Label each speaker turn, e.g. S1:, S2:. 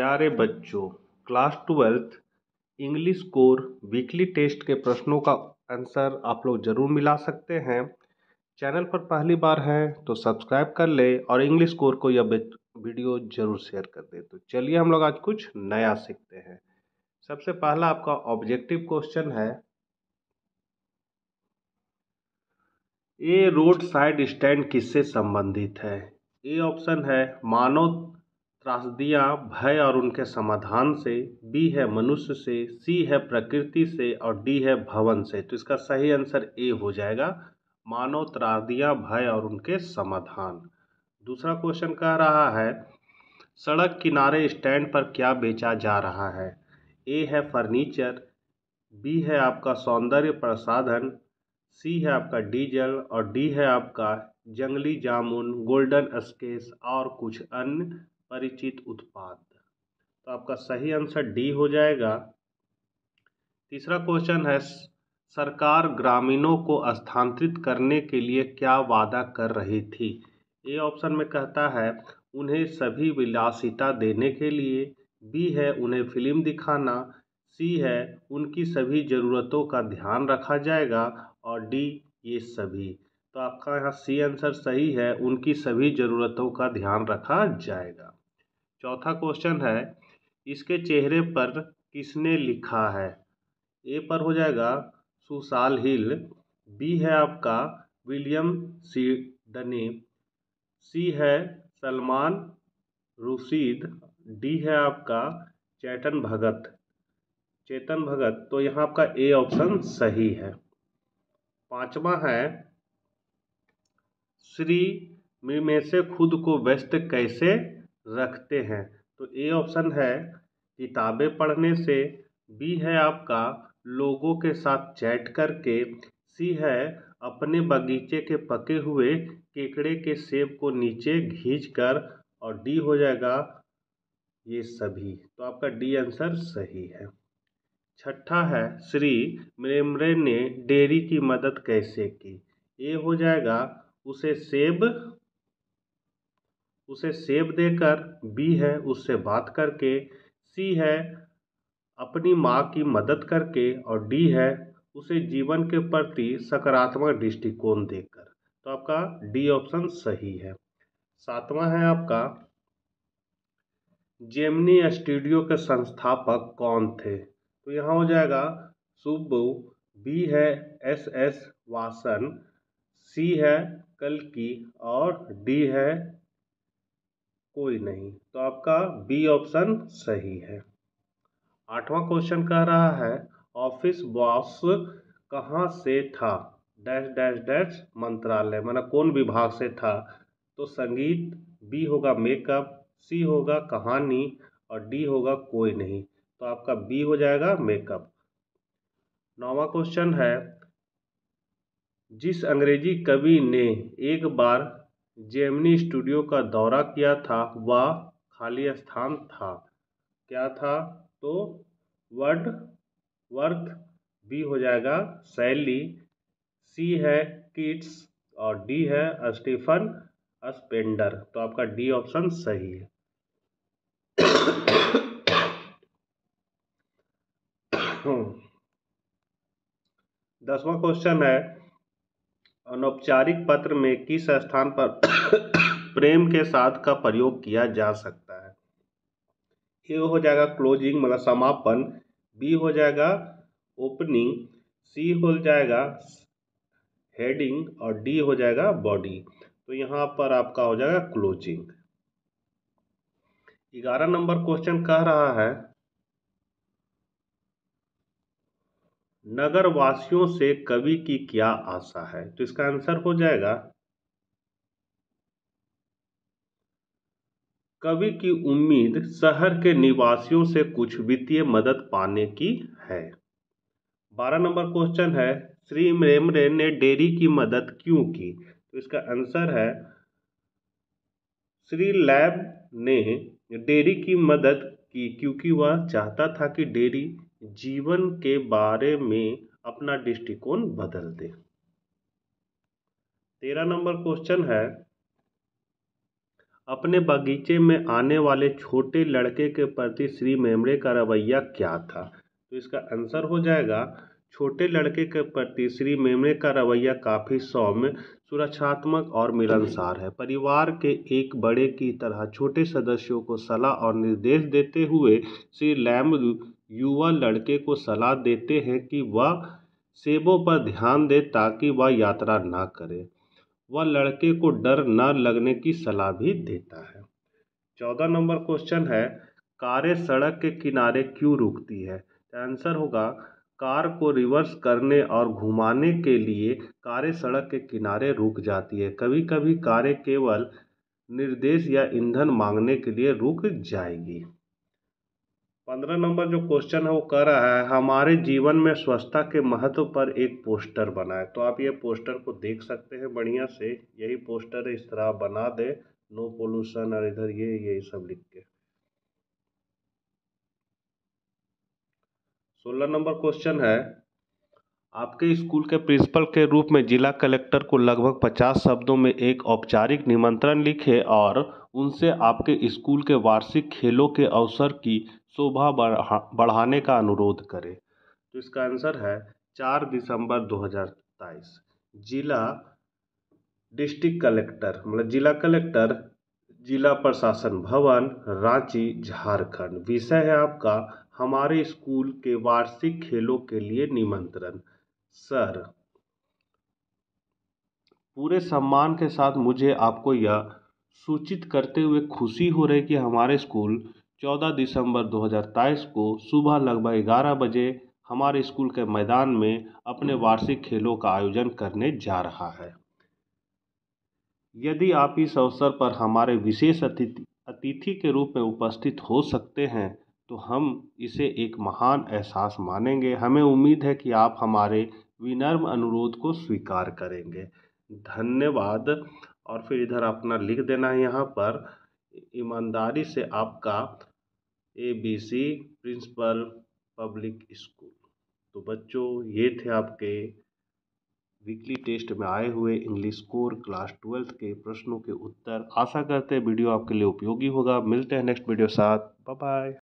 S1: प्यारे बच्चों, class 12th English core weekly test के प्रश्नों का आंसर आप लोग ज़रूर मिला सकते हैं। चैनल पर पहली बार है तो सब्सक्राइब कर ले और इंग्लिश कोर को यह वीडियो ज़रूर शेयर कर दे। तो चलिए हम लोग आज कुछ नया सीखते हैं। सबसे पहला आपका ऑब्जेक्टिव क्वेश्चन है, ए रोड साइड स्टैंड किससे संबंधित है? ए ऑप्शन है मानव त्रासदियाँ भय और उनके समाधान से, बी है मनुष्य से, सी है प्रकृति से और डी है भवन से। तो इसका सही आंसर ए हो जाएगा, मानव त्रासदियाँ भय और उनके समाधान। दूसरा क्वेश्चन कह रहा है, सड़क किनारे स्टैंड पर क्या बेचा जा रहा है? ए है फर्नीचर, बी है आपका सौंदर्य प्रसाधन, सी है आपका डीजल और डी है आपका जंगली जामुन, गोल्डन स्केच और कुछ अन्य परिचित उत्पाद। तो आपका सही आंसर डी हो जाएगा। तीसरा क्वेश्चन है, सरकार ग्रामीणों को स्थानांतरित करने के लिए क्या वादा कर रही थी? ए ऑप्शन में कहता है उन्हें सभी विलासिता देने के लिए, बी है उन्हें फिल्म दिखाना, सी है उनकी सभी ज़रूरतों का ध्यान रखा जाएगा और डी ये सभी। तो आपका यहाँ सी आंसर सही है, उनकी सभी ज़रूरतों का ध्यान रखा जाएगा। चौथा क्वेश्चन है, इसके चेहरे पर किसने लिखा है? ए पर हो जाएगा सुशाल हिल, बी है आपका विलियम सिडनी, सी है सलमान रुशीद, डी है आपका चेतन भगत। तो यहाँ आपका ए ऑप्शन सही है। पांचवा है, श्री में से खुद को व्यस्त कैसे रखते हैं? तो ए ऑप्शन है किताबें पढ़ने से, बी है आपका लोगों के साथ चैट करके, सी है अपने बगीचे के पके हुए केकड़े के सेब को नीचे खींचकर और डी हो जाएगा ये सभी। तो आपका डी आंसर सही है। छठा है, श्री मेमरे ने डेयरी की मदद कैसे की? ए हो जाएगा उसे सेब देकर, बी है उससे बात करके, सी है अपनी माँ की मदद करके और डी है उसे जीवन के प्रति सकारात्मक दृष्टिकोण देकर। तो आपका डी ऑप्शन सही है। सातवां है आपका, जेमिनी स्टूडियो के संस्थापक कौन थे? तो यहाँ हो जाएगा सुब्बू, बी है एस वासन, सी है कल्कि और डी है कोई नहीं। तो आपका बी ऑप्शन सही है। आठवां क्वेश्चन कह रहा है, ऑफिस बॉस कहाँ से था? डैश डैश डैश मंत्रालय, मतलब कौन विभाग से था? तो संगीत, बी होगा मेकअप, सी होगा कहानी और डी होगा कोई नहीं। तो आपका बी हो जाएगा मेकअप। नौवां क्वेश्चन है, जिस अंग्रेजी कवि ने एक बार जेमिनी स्टूडियो का दौरा किया था वह खाली स्थान था, क्या था? तो वर्थ, बी हो जाएगा शैली, सी है किट्स और डी है स्टीफन स्पेंडर। तो आपका डी ऑप्शन सही है। 10वां क्वेश्चन है, अनौपचारिक पत्र में किस स्थान पर प्रेम के साथ का प्रयोग किया जा सकता है? ए हो जाएगा क्लोजिंग मतलब समापन, बी हो जाएगा ओपनिंग, सी हो जाएगा हेडिंग और डी हो जाएगा बॉडी। तो यहाँ पर आपका हो जाएगा क्लोजिंग। 11 नंबर क्वेश्चन कह रहा है, नगर वासियों से कवि की क्या आशा है? तो इसका आंसर हो जाएगा कवि की उम्मीद शहर के निवासियों से कुछ वित्तीय मदद पाने की है। 12 नंबर क्वेश्चन है, श्री मेमरे ने डेयरी की मदद क्यों की? तो इसका आंसर है श्री लैब ने डेयरी की मदद की क्योंकि वह चाहता था कि डेयरी जीवन के बारे में अपना दृष्टिकोण बदल दे। 13 नंबर क्वेश्चन है, अपने बगीचे में आने वाले छोटे लड़के के प्रति श्री मेमड़े का रवैया क्या था? तो इसका आंसर हो जाएगा, छोटे लड़के के प्रति श्री मेमड़े का रवैया काफ़ी सौम्य, सुरक्षात्मक और मिलनसार है। परिवार के एक बड़े की तरह छोटे सदस्यों को सलाह और निर्देश देते हुए श्री लैम्ब युवा लड़के को सलाह देते हैं कि वह सेबों पर ध्यान दे ताकि वह यात्रा ना करे। वह लड़के को डर न लगने की सलाह भी देता है। 14 नंबर क्वेश्चन है, कारें सड़क के किनारे क्यों रुकती है? आंसर होगा, कार को रिवर्स करने और घुमाने के लिए कारें सड़क के किनारे रुक जाती है। कभी कभी कारें केवल निर्देश या ईंधन मांगने के लिए रुक जाएगी। 15 नंबर जो क्वेश्चन है वो कह रहा है, हमारे जीवन में स्वच्छता के महत्व पर एक पोस्टर बनाए। तो आप ये पोस्टर को देख सकते हैं बढ़िया से, यही पोस्टर है, इस तरह आप बना दे, नो पोल्यूशन और इधर ये सब लिख के। 16 नंबर क्वेश्चन है, आपके स्कूल के प्रिंसिपल के रूप में जिला कलेक्टर को लगभग 50 शब्दों में एक औपचारिक निमंत्रण लिखे और उनसे आपके स्कूल के वार्षिक खेलों के अवसर की शोभा बढ़ाने का अनुरोध करें। तो इसका आंसर है 4 दिसंबर 2023। जिला डिस्ट्रिक्ट कलेक्टर मतलब जिला कलेक्टर, जिला प्रशासन भवन, रांची, झारखंड। विषय है आपका, हमारे स्कूल के वार्षिक खेलों के लिए निमंत्रण। सर, पूरे सम्मान के साथ मुझे आपको यह सूचित करते हुए खुशी हो रही कि हमारे स्कूल 14 दिसंबर 2023 को सुबह लगभग 11 बजे हमारे स्कूल के मैदान में अपने वार्षिक खेलों का आयोजन करने जा रहा है। यदि आप इस अवसर पर हमारे विशेष अतिथि के रूप में उपस्थित हो सकते हैं तो हम इसे एक महान एहसास मानेंगे। हमें उम्मीद है कि आप हमारे विनम्र अनुरोध को स्वीकार करेंगे। धन्यवाद। और फिर इधर अपना लिख देना है यहाँ पर, ईमानदारी से आपका ABC प्रिंसिपल पब्लिक स्कूल। तो बच्चों, ये थे आपके वीकली टेस्ट में आए हुए इंग्लिश कोर क्लास 12 के प्रश्नों के उत्तर। आशा करते हैं वीडियो आपके लिए उपयोगी होगा। मिलते हैं नेक्स्ट वीडियो साथ। Bye bye.